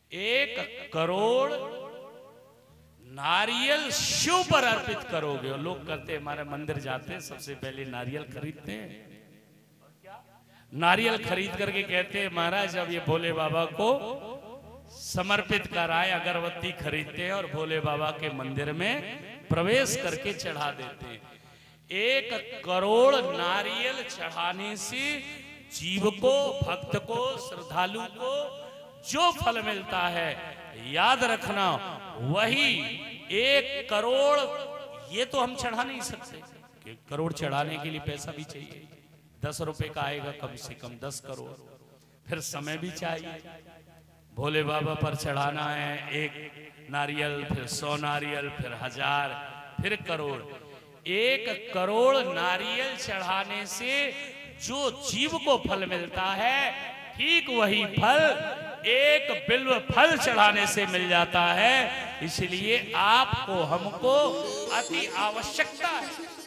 1 करोड़ नारियल शिव पर अर्पित करोगे। और लोग करते हैं, हमारे मंदिर जाते हैं, सबसे पहले नारियल खरीदते हैं, नारियल खरीद करके कहते हैं महाराज अब ये भोले बाबा को समर्पित कराए। अगरबत्ती खरीदते हैं और भोले बाबा के मंदिर में प्रवेश करके चढ़ा देते हैं। 1 करोड़ नारियल चढ़ाने से जीव को, भक्त को, श्रद्धालु को जो फल मिलता है, याद रखना वही 1 करोड़। ये तो हम चढ़ा नहीं सकते, 1 करोड़ चढ़ाने के लिए पैसा भी चाहिए। 10 रुपए का आएगा कम से कम 10 करोड़, फिर समय भी चाहिए। भोले बाबा पर चढ़ाना है 1 नारियल, फिर 100 नारियल, फिर 1000, फिर करोड़। 1 करोड़ नारियल चढ़ाने से जो जीव को फल मिलता है, ठीक वही फल 1 बिल्व फल चढ़ाने से मिल जाता है। इसलिए आपको, हमको अति आवश्यकता है